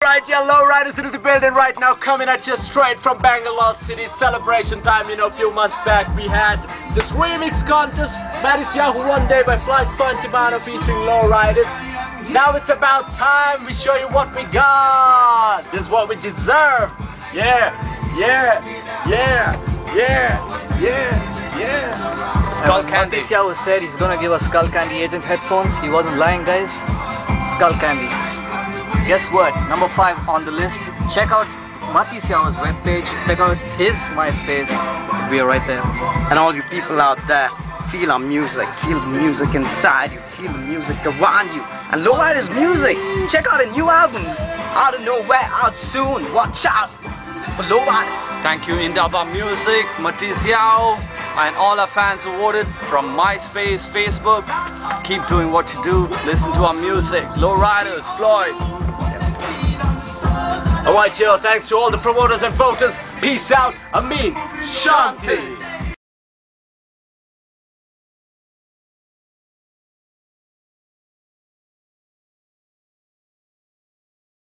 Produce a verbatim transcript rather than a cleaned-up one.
Alright, yeah, Lowriders into the building right now, coming at you straight from Bangalore City. Celebration time, you know, a few months back we had this remix contest, Maddie's Yahoo One Day by Flight Santimano featuring Lowriders. Now it's about time we show you what we got. This is what we deserve. Yeah, yeah, yeah, yeah, yeah, yeah. Skull Candy. Mathis Yahoo said he's gonna give us Skull Candy Agent headphones. He wasn't lying, guys. Skull Candy. Guess what? Number five on the list. Check out Mathis Yahoo's webpage. Check out his MySpace. We are right there. And all you people out there, feel our music. Feel the music inside you. Feel the music around you. And Lowriders music. Check out a new album. Out of nowhere, out soon. Watch out for Lowriders. Thank you Indaba Music, Mathis Yahoo, and all our fans who voted from MySpace, Facebook. Keep doing what you do. Listen to our music. Lowriders, Floyd. Alright, yo, thanks to all the promoters and voters. Peace out. Amin. Shanti.